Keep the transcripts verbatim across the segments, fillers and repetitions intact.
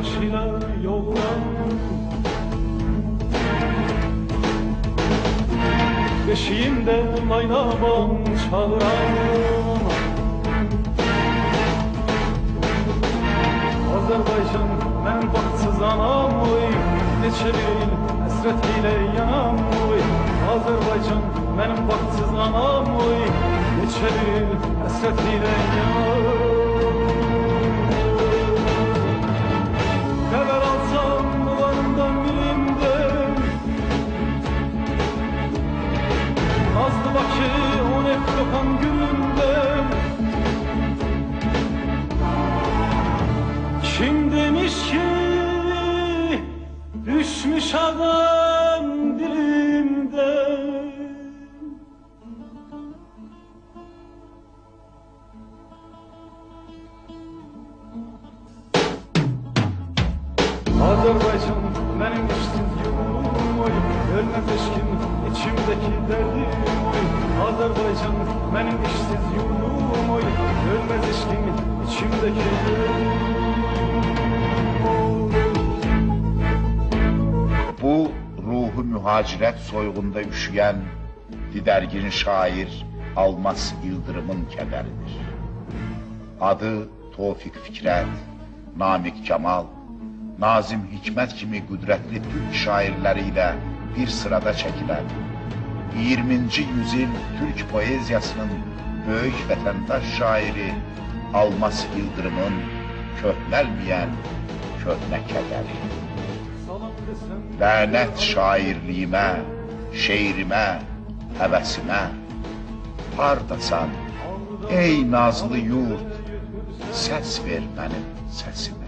başıyla yollar. Beşiğimde laylaban çağıran Azərbaycan mənim baxtsız anam oy, neçə bir il həsrət ilə yanam oy. Azərbaycan mənim baxtsız anam oy, neçə bir il həsrət ilə yanam. Xəbər alsam muğanımdan bilimdə Azdı Bakı on et dokan günümdə. Kim demiş ki düşmüş adam dilimde. Azerbaycan benim işsiz yolum oy, ölmez eşkim içimdeki derdim oy. Azerbaycan benim işsiz yolum oy, ölmez eşkim içimdeki derdim. Bu ruhu mühacirət soyğunda üşüyen didərgin şair Almas İldırım'ın kədəridir. Adı Tofiq Fikrət, Namik Kemal, Nazim Hikmət kimi qüdrətli Türk şairləri ilə bir sırada çəkilən iyirminci yüzyıl Türk poeziyasının böyük vətəndaş şairi Almas İldırım'ın köhnəlməyən köhnə kədəri. Lənət şairliyimə, şeirimə, həvəsimə, hardasan, ey nazlı yurt, səs ver mənim səsimə.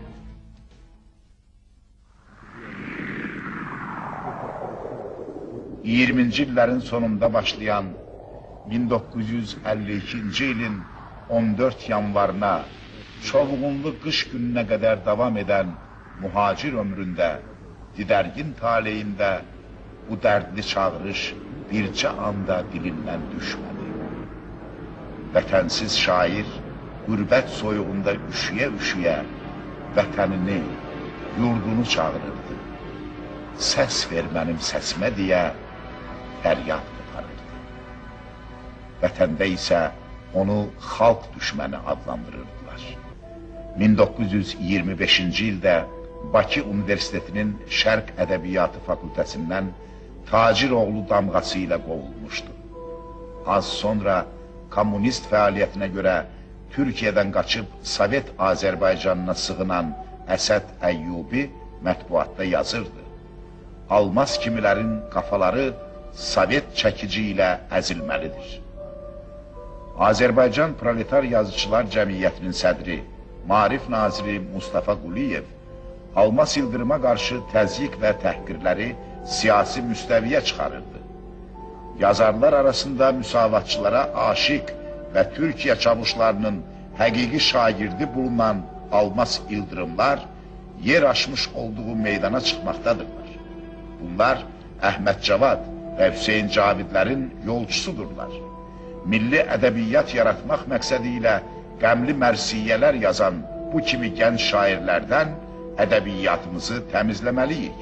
iyirminci illərin sonunda başlayan min doqquz yüz əlli ikinci ilin on dörd yanvarına çovğunlu qış gününə qədər davam edən mühacir ömründə, didərgin taleyində bu dərdli çağırış bircə anda dilindən düşmədi. Vətənsiz şair qürbət soyuğunda üşüyə-üşüyə vətənini, yurdunu çağırırdı. Səs ver mənim səsimə deyə fəryad qoparırdı. Vətəndə isə onu xalq düşməni adlandırırdılar. min doqquz yüz iyirmi beşinci ildə Bakı Universitetinin Şərq Ədəbiyyatı Fakültəsindən Taciroğlu damğası ilə qovulmuşdu. Az sonra kommunist fəaliyyətinə görə Türkiyədən qaçıb Sovet Azərbaycanına sığınan Əsəd Əyyubi mətbuatda yazırdı. Almas kimilərin qafaları Sovet çəkici ilə əzilməlidir. Azərbaycan Proletar Yazıçılar Cəmiyyətinin sədri, Maarif naziri Mustafa Quliyev Almas İldırıma qarşı təzyiq və təhqirləri siyasi müstəviyə çıxarırdı. Yazarlar arasında müsavatçılara aşiq və Türkiyə çavuşlarının həqiqi şagirdi bulunan Almas İldırımlar yer aşmış olduğu meydana çıxmaqdadırlar. Bunlar Əhməd Cavad və Hüseyin Cavidlərin yolçusudurlar. Milli ədəbiyyat yaratmaq məqsədi ilə qəmli mərsiyyələr yazan bu kimi gənc şairlərdən ədəbiyyatımızı təmizləməliyik.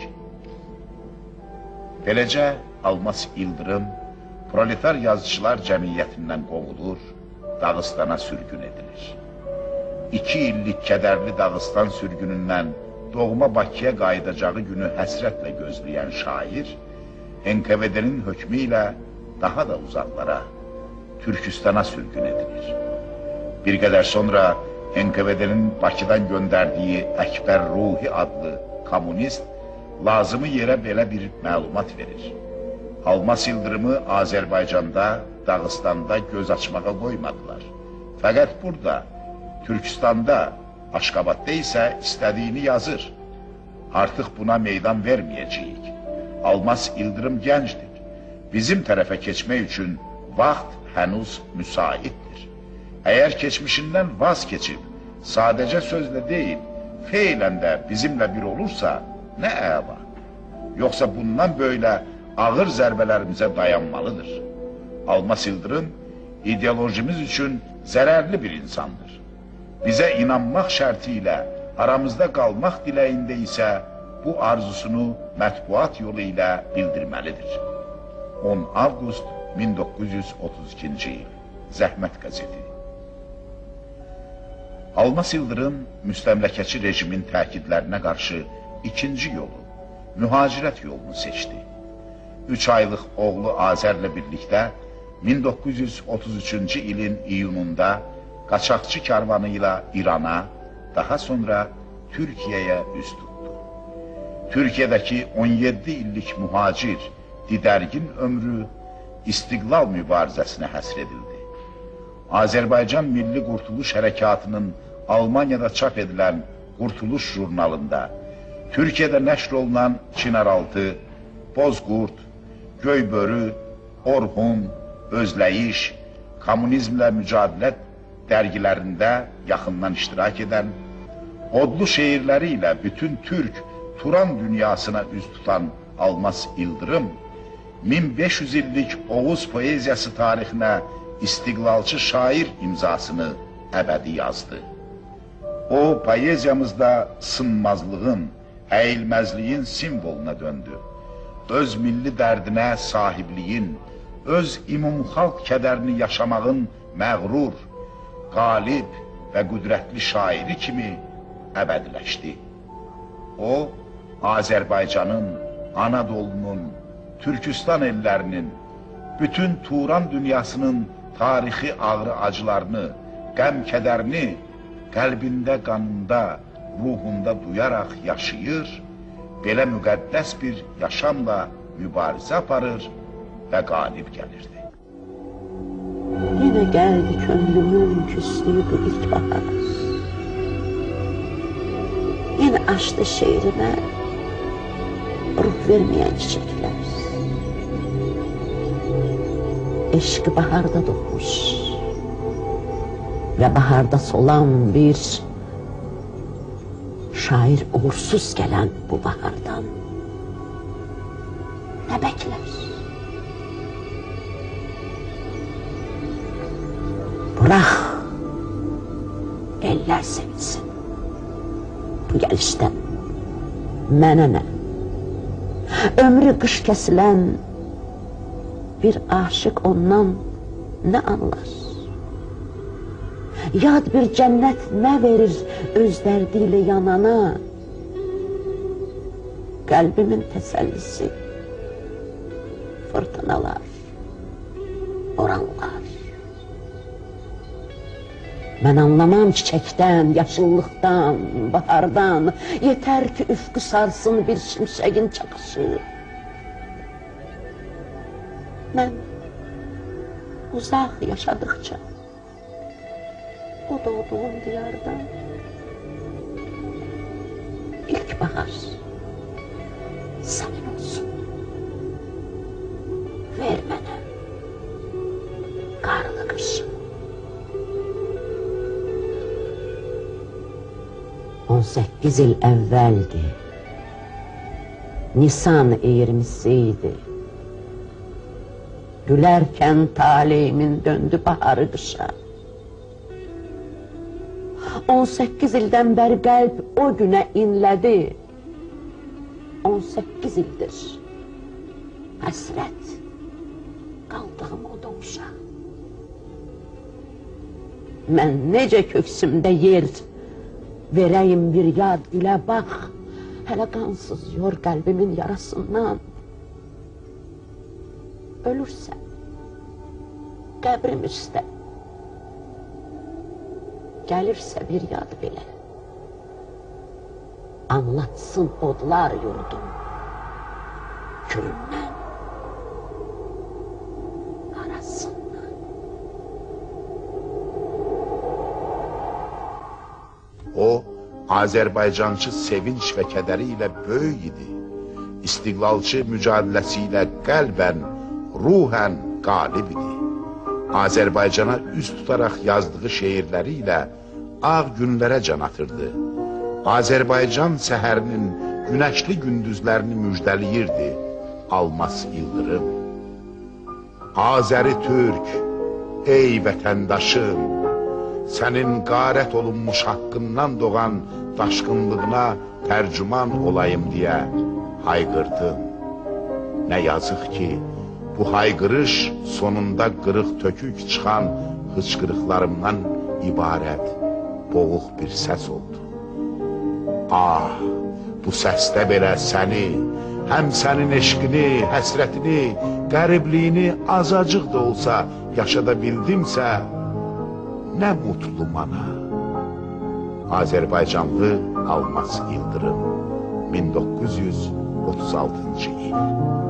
Beləcə, Almas İldırım Proletar Yazıçılar Cəmiyyətindən qovulur, Dağıstana sürgün edilir. İki illik kədərli Dağıstan sürgünündən doğma Bakıya qayıdacağı günü həsrətlə gözləyən şair, N K V D-nin hökmü ilə daha da uzaqlara, Türkistana sürgün edilir. Bir qədər sonra N K V D-nin Bakıdan göndərdiyi Əkbər Ruhi adlı kommunist lazımı yerə belə bir məlumat verir. Almas İldırımı Azərbaycanda, Dağıstanda göz açmağa qoymadılar. Fəqət burada, Türkistanda, Aşqabadda isə istədiyini yazır. Artıq buna meydan verməyəcəyik. Almas İldırım gəncdir. Bizim tərəfə keçmək üçün vaxt hənuz müsaitdir. Əgər keçmişindən vaz keçib, sadəcə sözlə deyil, feylən də bizimlə bir olursa, nə əla. Yoxsa bundan böylə ağır zərbələrimizə dayanmalıdır. Almas İldırım ideolojimiz üçün zərərli bir insandır. Bizə inanmaq şərti ilə aramızda qalmaq diləyində isə bu arzusunu mətbuat yolu ilə bildirməlidir. on avqust min doqquz yüz otuz ikinci il, Zəhmət qəzeti. Almas Yıldırım müstəmləkəçi rejimin təkidlərinə qarşı ikinci yolu, mühacirət yolunu seçdi. Üç aylıq oğlu Azərlə birlikdə min doqquz yüz otuz üçüncü ilin iyununda qaçaqçı karvanı ilə İrana, daha sonra Türkiyəyə üz tutdu. Türkiyədəki on yeddi illik mühacir, didərgin ömrü istiqlal mübarizəsinə həsr edildi. Azərbaycan Milli Qurtuluş Hərəkatının Almaniyada çap edilən Qurtuluş jurnalında Türkiyədə nəşr olunan Çinaraltı, Bozqurt, Göybörü, Orhun, Özləyiş, Kommunizmlə Mücadilə dərgilərində yaxından iştirak edən, odlu şeirləri ilə bütün Türk, Turan dünyasına üz tutan Almas Yıldırım, min beş yüz illik Oğuz poeziyası tarixinə istiqlalçı şair imzasını əbədi yazdı. O, poeziyamızda sınmazlığın, əyilməzliyin simvoluna döndü. Öz milli dərdinə sahibliyin, öz ümumxalq kədərini yaşamağın məğrur, qalib və qüdrətli şairi kimi əbədiləşdi. O, Azərbaycanın, Anadolunun, Türkistan ellərinin, bütün Turan dünyasının tarixi ağrı acılarını, qəm-kədərini qəlbində, qanında, ruhunda duyaraq yaşayır, belə müqəddəs bir yaşamla mübarizə aparır və qalib gəlirdi. Yine geldi könlümün küslüğü bu ilkbahar. Yine açtı şehrine ruh vermeyen çiçekler. Eşki baharda doğmuş ve baharda solan bir şair uğursuz gelen bu bahardan ne bekler? Bırak eller sevinsin bu gelişten. Mənə nə? Ömrü qış kesilen bir aşık ondan ne anlar? Yad bir cennet ne verir öz derdiyle yanana? Kalbimin tesellisi fırtınalar, oranlar. Ben anlamam çiçekten, yaşıllıktan, bahardan. Yeter ki üfkü sarsın bir şimşeğin çakışı. Ben uzak yaşadıkça o doğduğum diyardan ilkbahar senin olsun. Ver bana karlı kışım. on sekiz il evveldi. Nisan eğirmisiydi. Gülerken talihimin döndü baharı kışa. on sekiz ildən bəri qəlb o günə inlədi. on sekiz ildir həsrət qaldığım o doğuşa. Mən necə köksümdə yer verəyim bir yad ilə bax, hələ qansız yor qəlbimin yarasından. Ölürsə qəbrim üstə, gəlirsə bir yad belə, anlatsın odlar yurdum külündən, arasından. O, Azərbaycançı sevinç və kədəri ilə böyük idi. İstiqlalçı mücadiləsi ilə qəlbən, ruhən qalib idi. Azərbaycana üz tutaraq yazdığı şeirləri ilə ağ günlərə can atırdı. Azərbaycan səhərinin günəşli gündüzlərini müjdəliyirdi Almas Yıldırım. Azəri Türk, ey vətəndaşım, sənin qarət olunmuş haqqından doğan daşqınlığına tərcüman olayım deyə hayqırdım. Nə yazıq ki, bu hayqırış sonunda qırıq tökük çıxan hıçqırıqlarımdan ibarət boğuq bir səs oldu. Ah, bu səsdə belə səni, həm sənin eşqini, həsrətini, qəribliyini azacıq da olsa yaşada bildimsə, nə mutlu mana. Azərbaycanlı Almas İldırım, min doqquz yüz otuz altıncı il.